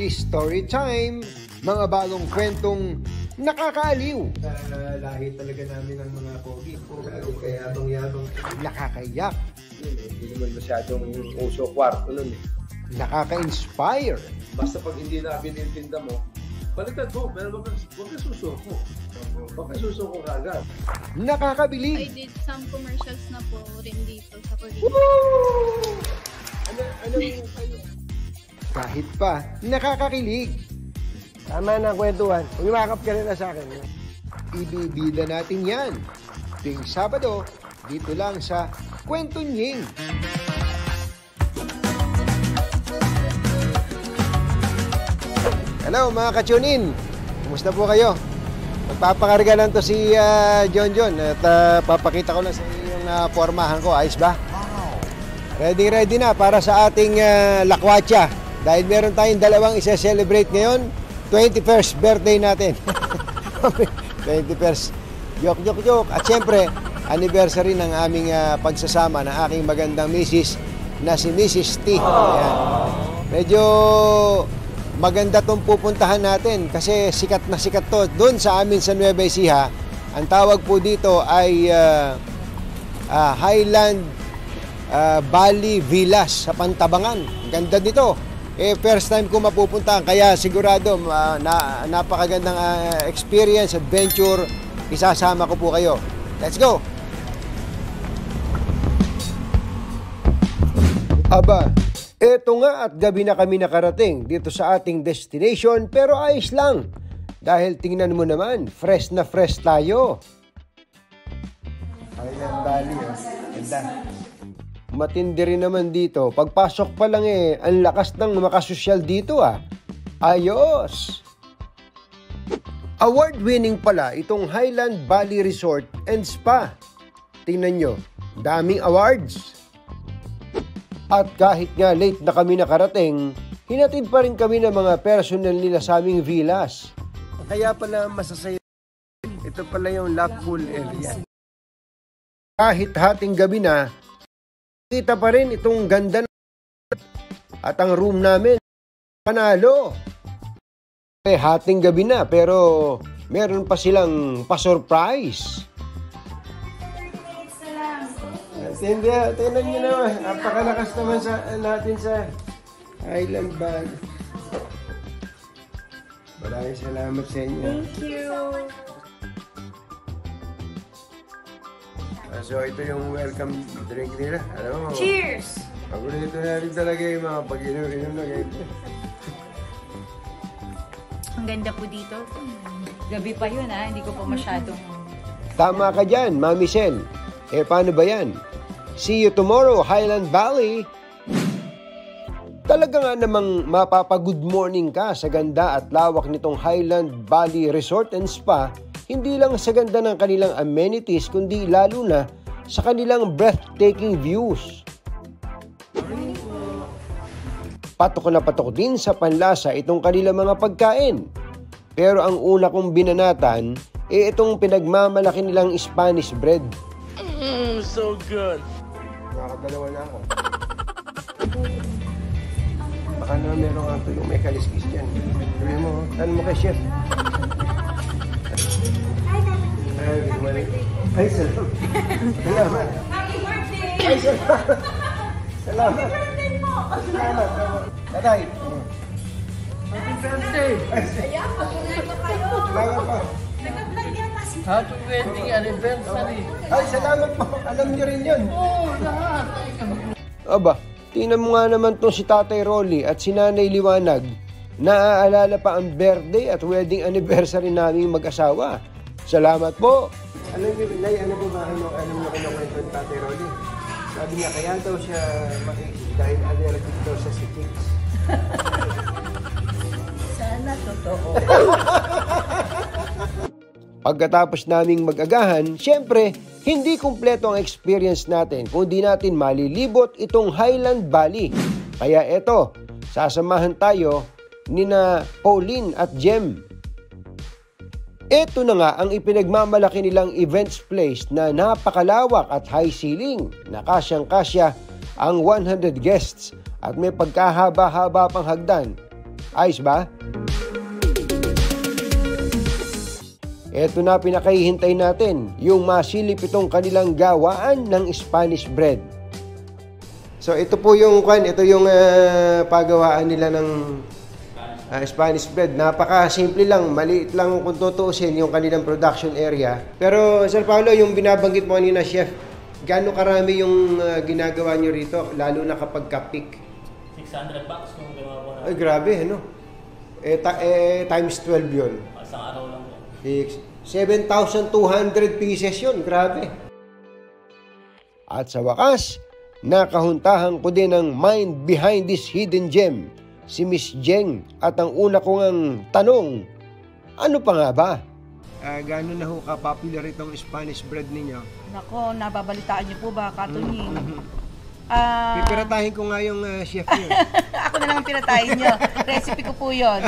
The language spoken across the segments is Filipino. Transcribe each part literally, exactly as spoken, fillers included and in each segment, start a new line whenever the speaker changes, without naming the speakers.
Story time! Mga bagong kwentong nakakaaliw.
Uh, lahi talaga namin ng mga pogi. Kaya yabang-yabang.
Nakakayak.
Hindi naman masyadong uso kwarto nun eh.
Nakaka-inspire.
Basta pag hindi na binintinda mo, balikan mo, pero wag ka susuko. Wag ka susuko kagad.
Nakakabilib.
I did some commercials na po rin dito sa Korea.
Woo! Ano, ano yung kayo? Kahit pa, nakakakilig.
Tama na kwentuhan. Umiwakap ka rin na sa akin.
Ibibida natin yan. Tuwing Sabado, dito lang sa Kwento Nying. Hello mga ka-tune-in. Kumusta po kayo? Magpapakarga lang to si uh, John John at uh, papakita ko lang sa inyo yung uh, pormahan ko. Ayos ba? Ready ready na para sa ating uh, lakwatsa. Dahil meron tayong dalawang isa-celebrate ngayon. twenty-first birthday natin. twenty-first. Joke, joke, joke. At syempre, anniversary ng aming uh, pagsasama ng aking magandang misis na si Missus T. Ayan. Medyo maganda itong pupuntahan natin kasi sikat na sikat to. Doon sa amin sa Nueva Ecija, ang tawag po dito ay uh, uh, Highland uh, Valley Villas sa Pantabangan. Ganda dito. Eh, first time ko mapupuntahan, kaya sigurado uh, na, napakagandang uh, experience, adventure, isasama ko po kayo. Let's go! Aba, eto nga at gabi na kami nakarating dito sa ating destination, pero ayos lang. Dahil tingnan mo naman, fresh na fresh tayo. Highland Valley, oh. Ganda. Matindi rin naman dito. Pagpasok pa lang eh, ang lakas ng makasosyal dito ah. Ayos! Award-winning pala itong Highland Valley Resort and Spa. Tingnan nyo, daming awards. At kahit nga late na kami nakarating, hinatid pa rin kami ng mga personnel nila sa aming villas. Kaya pala masasaya. Ito pala yung lap pool area. Kahit hating gabi na, kita pa rin itong ganda na at ang room namin panalo. Eh, hating gabi na pero meron pa silang pa-surprise. Hindi, tingnan nyo naman. Napakalakas naman sa, natin sa Highland Valley. Maraming salamat sa inyo.
Thank you.
So, ito yung welcome drink nila. Ano?
Cheers!
Paborito na rin talaga yung mga pag-inom-inom na ganito.
Ang ganda po dito. Gabi pa yun ha, hindi ko pa masyadong...
Tama ka dyan, Mami Sel. Eh, paano ba yan? See you tomorrow, Highland Valley! Talaga nga namang mapapa-good morning ka sa ganda at lawak nitong Highland Valley Resort and Spa. Hindi lang sa ganda ng kanilang amenities, kundi lalo na sa kanilang breathtaking views. Patok na patok din sa panlasa itong kanilang mga pagkain. Pero ang una kong binanatan, eh itong pinagmamalaki nilang Spanish bread.
Mmm, so good.
Nakakadalawa na ako. Baka naman meron nga tulong may kaliskis dyan. Sabi mo, tanong mo kay chef. Ay, good morning. Ay, salamat. Salamat.
Happy birthday!
Ay, salamat. Salamat.
Happy birthday mo!
Salamat. Tatay.
Happy birthday!
Ayan, pag-ulit ko kayo.
Salamat po.
Nag-vlog yan kasi.
Happy wedding anniversary!
Ay, salamat po. Alam niyo rin yun.
Oh, lahat!
Aba, tingnan mo nga naman itong si Tatay Rolly at si Nanay Liwanag. Naaalala pa ang birthday at wedding anniversary naming mag-asawa. Salamat po. Alam niyo, Nay, ano po ba ano, alam niyo kinukwento ni Tatay Rolly? Sabi niya, kaya daw siya makikita dahil allergic daw siya si chicks.
Sana totoo.
Pagkatapos naming mag-agahan, syempre, hindi kumpleto ang experience natin kung di natin malilibot itong Highland Valley. Kaya eto, sasamahan tayo ni na Pauline at Jem. Ito na nga ang ipinagmamalaki nilang events place na napakalawak at high ceiling. Nakasyang-kasya ang one hundred guests at may pagkahaba-haba pang hagdan. Ayos ba? Eto na pinakahihintay natin, yung masilip itong kanilang gawaan ng Spanish bread. So ito po yung kwan, ito yung uh, pagawaan nila ng uh, Spanish bread. Napaka-simple lang, maliit lang kung tutuusin yung kanilang production area. Pero Sir Paolo, yung binabanggit mo kanina, Chef, gaano karami yung uh, ginagawa nyo rito, lalo na kapag ka-peak?
six hundred bucks kung gawa mo na.
Ay, grabe, ano? Eh, ta- eh times twelve yun.
Isang araw lang po.
seven thousand two hundred pieces yun, grabe. At sa wakas, nakahuntahan ko din ang mind behind this hidden gem, si Miss Jeng. At ang una kong ang tanong, ano pa nga ba? Uh, gano'n na ho ka-popular itong Spanish bread ninyo?
Nako, nababalitaan niyo po ba, Katunying?
Mm-hmm.
Ah,
Pipiratahin ko nga yung uh, chef niyo.
Ako na lang ang pinatayin niyo. Recipe ko po yun.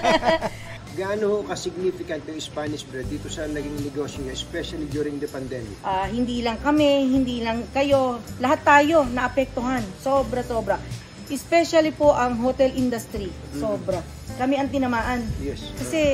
Gaano ho ka-significant yung Spanish bread dito sa naging negosyo niyo, especially during the pandemic?
Ah, hindi lang kami, hindi lang kayo, lahat tayo naapektuhan. Sobra-sobra. Especially po ang hotel industry. Sobra. Kami ang tinamaan.
Yes.
Kasi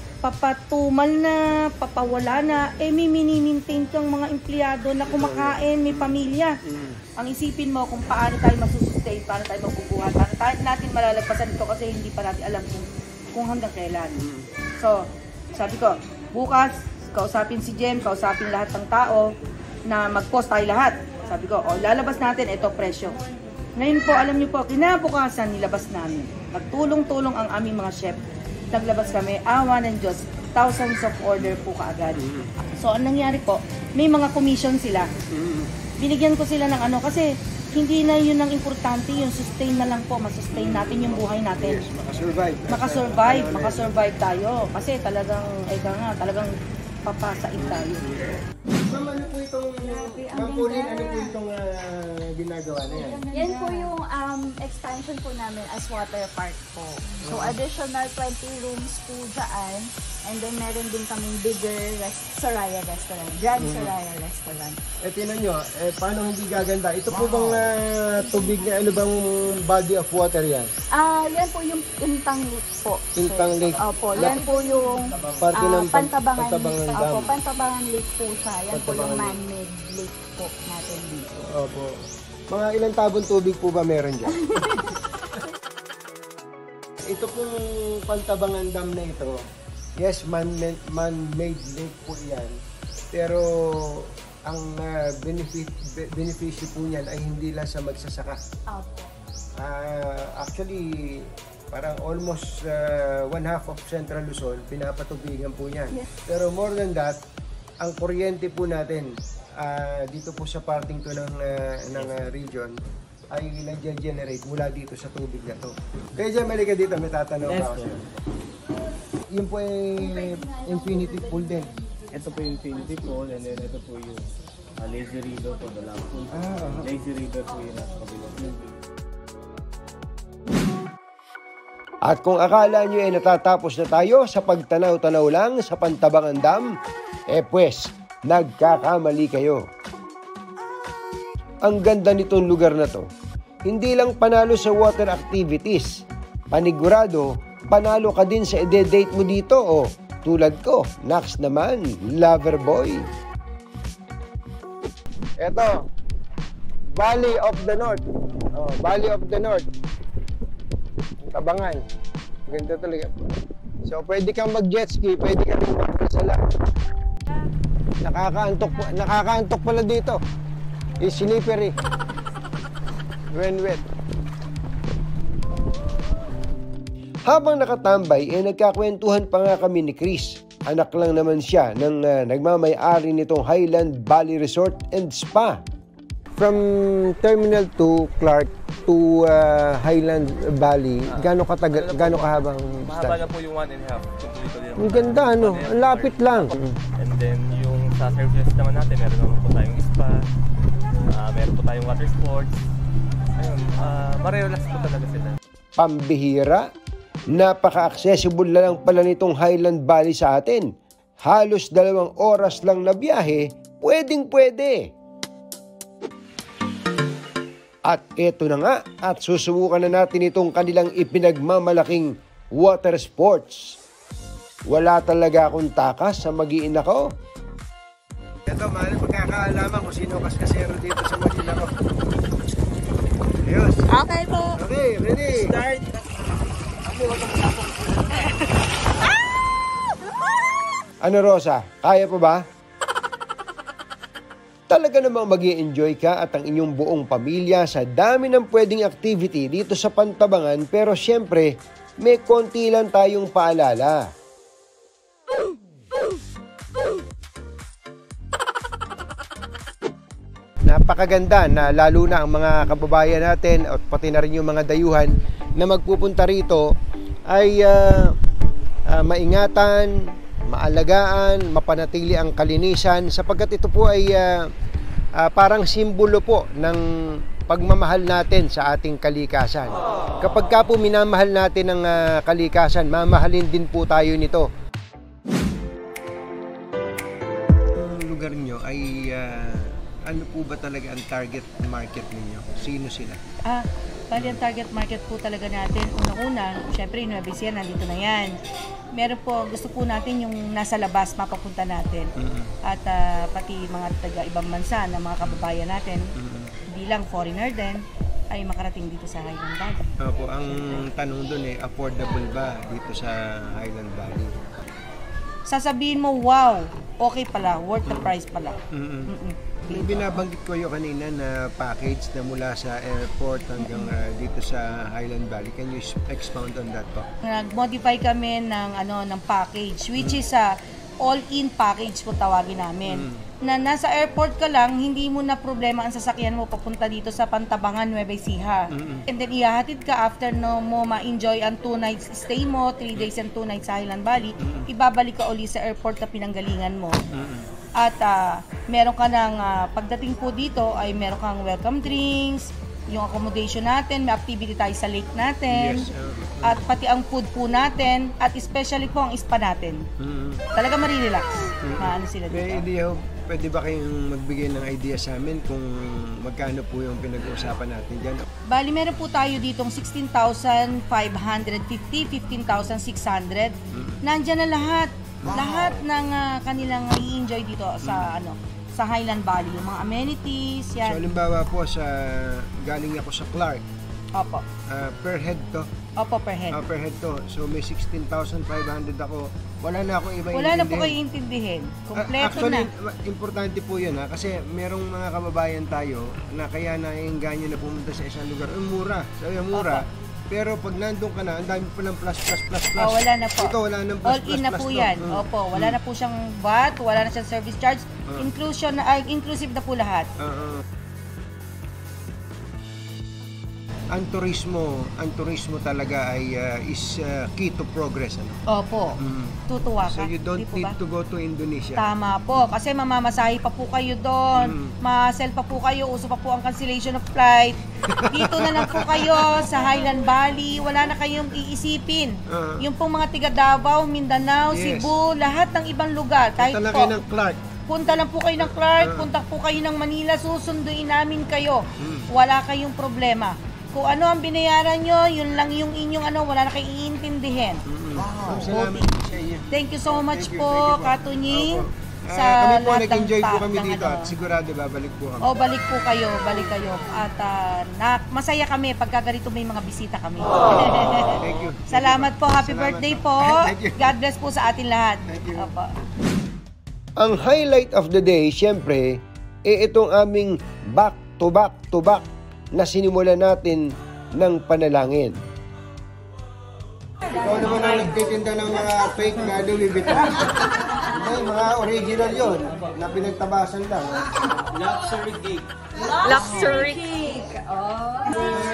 papatumal na, papawala na, eh may mini-maintain kang mga empleyado na kumakain, may pamilya.
Mm.
Ang isipin mo kung paano tayo masusustain, paano tayo magbubuhat, paano tayo natin malalagpasan ito kasi hindi pa natin alam kung, kung hanggang kailan.
Mm.
So, sabi ko, bukas, kausapin si Jem, kausapin lahat ng tao na mag-post tayo lahat. Sabi ko, oh, lalabas natin, ito presyo. Ngayon po, alam niyo po, kinabukasan nilabas namin. Nagtulong-tulong ang aming mga chef. Naglabas kami, awa ng Diyos, thousands of order po kaagad. So, ang nangyari po, may mga commission sila. Binigyan ko sila ng ano, kasi hindi na yun ang importante, yung sustain na lang po, masustain natin yung buhay natin.
Yes, makasurvive.
Makasurvive, makasurvive tayo. Kasi talagang, ay ka nga, talagang papasain tayo.
Ma'am, ano po itong, Ma'am Pauline, ano po itong uh, ginagawa na yan?
Yan po yung um, expansion po namin as water park po. So additional twenty rooms po dyan. And then meron din kaming bigger rest Soraya restaurant. Grand Soraya restaurant.
Eh, tinan nyo, eh, paano hindi gaganda? Ito po bang uh, tubig na, ano bang body of water yan?
Ah, yan po yung Intang Lake po.
Intang Lake.
Opo, yan po yung
Parte
ah,
ng pan-
Pantabangan.
Pantabangan Dam.
Opo, Pantabangan Lake po siya. Yan po yung
Pantabangan Lake.
man-made lake po natin dito.
Opo. Mga ilang tabon tubig po ba meron dyan? Ito pong Pantabangan Dam na ito, yes, man-made, man-made lake po yan. Pero ang uh, benefit, be, beneficio po niyan ay hindi lang sa magsasaka.
Opo.
Uh, actually, parang almost uh, one half of Central Luzon, pinapatubigan po yan.
Yes.
Pero more than that, ang kuryente po natin uh, dito po sa parting to ng, uh, ng uh, region ay nag-generate mula dito sa tubig na to. Kaya dyan, malika dito, may tatanong
Yes,
ako. Yun po ay infinity pool din.
Ito po yung Infinity Pool, and then ito po yung uh, Lazy River po, the last pool.
Ah, uh-huh.
Lazy River po yung nasa kabilang.
At kung akala nyo ay natatapos na tayo sa pagtanaw-tanaw lang sa Pantabangan Dam, eh pues, nagkakamali kayo. Ang ganda nitong lugar na to. Hindi lang panalo sa water activities, panigurado, panalo ka din sa ide-date mo dito o tulad ko, Nax naman, lover boy. Eto, Valley of the North. Oh, Valley of the North. Tabangan. Ganito talaga. So, pwede kang mag-jet ski, pwede kang mag-sala. Nakakaantok, nakakaantok pala dito. It's slippery. When wet. Habang nakatambay, eh nagkakwentuhan pa nga kami ni Chris. Anak lang naman siya ng uh, nagmamay-ari nitong Highland Valley Resort and Spa. From Terminal two, Clark, to uh, Highland Valley, ah, gaano katagal, gaano kahabang
Mahaba na po yung one and a half.
Ang ganda, ano? Ang lapit lang.
And then yung sa services naman natin, meron naman po tayong spa, uh, meron po tayong water sports. Ayun, uh, marelax po talaga sila.
Pambihira, napaka-accessible na lang pala nitong Highland Valley sa atin. Halos dalawang oras lang na biyahe, pwedeng pwede. At eto na nga, at susubukan na natin itong kanilang ipinagmamalaking water sports. Wala talaga akong takas sa mag-iina ko. Ito, mahal, magkakaalaman kung sino kaskasero dito sa mag-iina ko. Ayos.
Okay po.
Okay, ready? Start. Ano, Rosa? Kaya pa ba? Talaga namang mag-i-enjoy ka at ang inyong buong pamilya sa dami ng pwedeng activity dito sa Pantabangan, pero syempre, may konti lang tayong paalala. Napakaganda na lalo na ang mga kababayan natin at pati na rin yung mga dayuhan na magpupunta rito ay uh, uh, maingatan, maalagaan, mapanatili ang kalinisan sapagkat ito po ay uh, uh, parang simbolo po ng pagmamahal natin sa ating kalikasan. Kapag ka po minamahal natin ang uh, kalikasan, mamahalin din po tayo nito. Ang lugar nyo ay uh, ano po ba talaga ang target market ninyo? Sino sila?
Ah, bali ang target market po talaga natin, unang-una, syempre yung Nueva Ecija, nandito na yan. Meron po, gusto po natin yung nasa labas, mapapunta natin. Mm-hmm. At uh, pati mga taga-ibang bansa na mga kababayan natin, mm-hmm. hindi lang foreigner din, ay makarating dito sa Highland Valley.
Opo, ang tanong doon eh, affordable ba dito sa Highland Valley?
Sasabihin mo, wow, okay pala, worth the price pala. Mm-hmm. Mm-hmm.
Yung binabanggit ko yung kanina na package na mula sa airport hanggang uh, dito sa Highland Valley. Can you expound on that po?
Nag-modify kami ng ano ng package which mm. is a all-in package kung tawagin namin. Mm. Na nasa airport ka lang, hindi mo na problema ang sasakyan mo papunta dito sa Pantabangan, Nueva Ecija. Mm-hmm. And then ihahatid ka after no mo ma-enjoy ang two nights stay mo, three days and two nights sa Highland Valley, mm-hmm. ibabalik ka uli sa airport na pinanggalingan mo. Mm-hmm. At uh, meron ka ng uh, pagdating po dito ay meron kang welcome drinks, yung accommodation natin, may activity tayo sa lake natin, yes, uh, uh, at pati ang food po natin, at especially po ang spa natin. Mm-hmm. Talaga marirelax. Mm-hmm. Maano sila dito.
May idea, pwede ba kayong magbigay ng idea sa amin kung magkano po yung pinag-uusapan natin dyan?
Bali, meron po tayo ditong sixteen thousand five hundred fifty, fifteen thousand six hundred. Mm-hmm. Nandyan na lahat. Wow. Lahat ng uh, kanilang i-enjoy dito sa ano sa Highland Valley, yung mga amenities, yan.
So, halimbawa po, sa galing ako sa Clark.
Opo.
Uh, per head to?
Opo, per head.
Uh, per head to. So, may sixteen thousand five hundred ako. Wala na akong iba
Wala na po kayo intindihin. Kompleto uh,
actually,
na.
Importante po yun ha. Kasi merong mga kababayan tayo na kaya naingganyo na pumunta sa isang lugar. Ang mura. Sabi, mura. Opo. Pero pag nandun ka na, ang dami pa ng plus, plus, plus, plus.
Oh, wala na po.
Ito, wala nang plus,
all
plus,
in na
plus,
po
plus,
yan.
mm.
Opo, wala mm. na po siyang V A T, wala na siyang service charge. Uh. Inclusion, uh, inclusive na po lahat.
Uh-uh. Ang turismo, ang turismo talaga ay uh, is uh, key to progress. Ano?
Opo, mm. tutuwa ka.
So you don't need ba? to go to Indonesia.
Tama po, kasi mamamasahe pa po kayo doon, mm. ma-sell pa po kayo, uso pa po ang cancellation of flight. Dito na lang po kayo sa Highland Valley, wala na kayong iisipin. Uh-huh. Yung pong mga tiga Davao, Mindanao, yes. Cebu, lahat ng ibang lugar. Kahit
punta lang
po,
kayo ng Clark.
Punta lang po kayo ng Clark, uh-huh. punta po kayo ng Manila, susunduin namin kayo. Mm. Wala kayong problema. Kung ano ang binayaran nyo, yun lang yung inyong ano, wala na kayong iintindihin.
Mm-hmm. Wow. Salamat sa iyo.
Thank you so much
you,
po,
po,
Katunying.
Uh,
sa
kami po, nag-enjoy po kami dito
ano.
At sigurado babalik po kami.
O, balik po kayo, balik kayo. At uh, na, masaya kami pagka ganito may mga bisita kami.
Thank you.
Salamat po, happy
Salamat
birthday
po.
po. God bless po sa atin lahat.
Thank you.
Opo.
Ang highlight of the day, syempre, eh itong aming back to back to back na sinimulan natin ng panalangin. Ikaw naman ang nagtitinda ng mga fake na Louis Vuitton. Hindi, mga original yun, na pinagtabasan lang.
Luxury cake.
Luxury cake. Oh.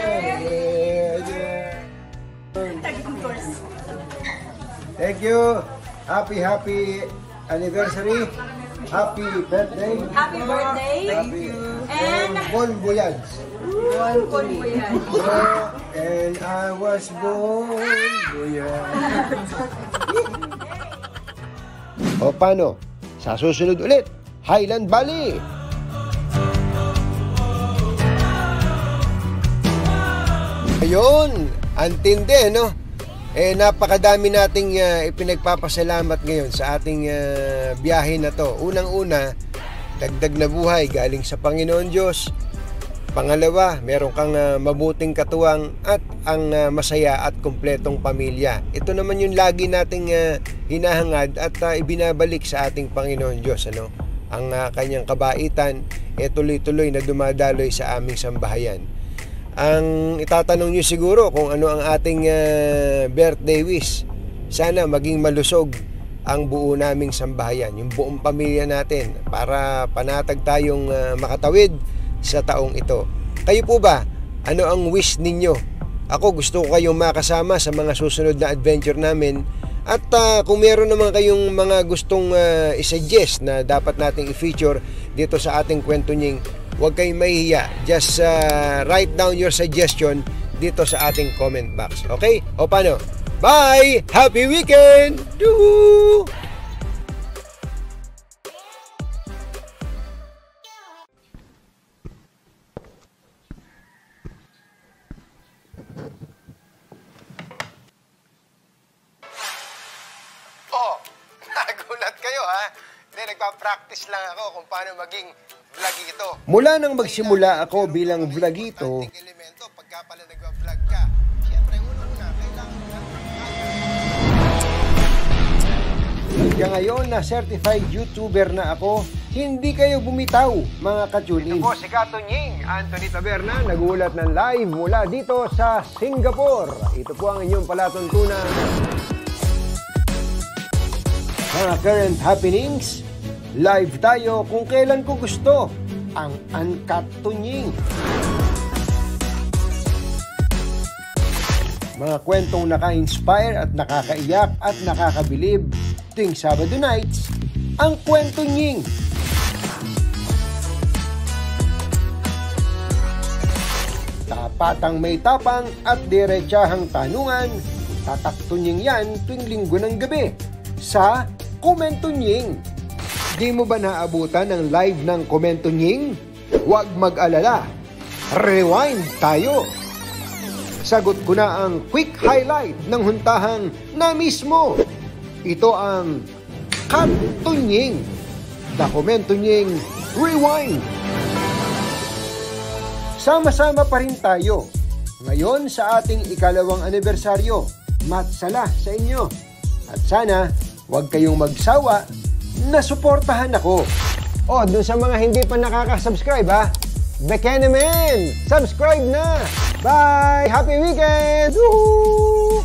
Thank you. Happy, happy anniversary. Happy birthday.
Happy birthday.
Thank you.
And
Bon voyage.
Bon voyage.
And I was born voyage. O paano? Sa susunod ulit, Highland Valley. Ayun, antindi, no? Eh, napakadami nating uh, ipinagpapasalamat ngayon sa ating uh, biyahe na to. Unang-una, dagdag na buhay galing sa Panginoon Diyos. Pangalawa, meron kang uh, mabuting katuwang at ang uh, masaya at kumpletong pamilya. Ito naman yung lagi nating uh, hinahangad at uh, ibinabalik sa ating Panginoon Diyos. Ano? Ang uh, kanyang kabaitan, eh, tuloy-tuloy na dumadaloy sa aming sambahayan. Ang itatanong nyo siguro kung ano ang ating uh, birthday wish. Sana maging malusog ang buo naming sambahayan, yung buong pamilya natin, para panatag tayong uh, makatawid sa taong ito. Kayo po ba? Ano ang wish ninyo? Ako, gusto ko kayong makasama sa mga susunod na adventure namin. At uh, kung meron naman kayong mga gustong uh, i-suggest na dapat nating i-feature dito sa ating Kwento Nying, huwag kayong mahihiya. Just uh, write down your suggestion dito sa ating comment box. Okay? O paano? Bye! Happy weekend! Doo! Oh, nagulat kayo ha? Hindi, nagpa-practice lang ako kung paano maging vlogito. Mula nang magsimula ako bilang vlogito, elemento, pagka pala nagwa-vlog ka, siyempre, una-una, kailangan ka. Hanggang ngayon na certified YouTuber na ako, hindi kayo bumitaw, mga ka-tune-in. Ito po si Kato Nying, Anthony Taberna, nagulat ng live mula dito sa Singapore. Ito po ang inyong palatuntunan. Mga current happenings, live tayo kung kailan ko gusto, ang Uncut Tunying. Mga kwentong naka-inspire at nakakaiyak at nakakabilib tuwing Sabado nights, ang Kwento Nying. Tapatang may tapang at diretsahang tanungan, tataktunying yan tuwing Linggo ng gabi sa Komento Nying. Di mo ba naabutan ng live ng Komento Nying? Huwag mag-alala. Rewind tayo. Sagot ko na ang quick highlight ng huntahang na mismo. Ito ang Kanto Nying. The Komento Nying Rewind. Sama-sama pa rin tayo. Ngayon sa ating ikalawang anibersaryo. Matsala sa inyo. At sana huwag kayong magsawa na suportahan ako. O, dun sa mga hindi pa nakaka-subscribe ha, Bekene men! Subscribe na! Bye! Happy weekend! Woohoo!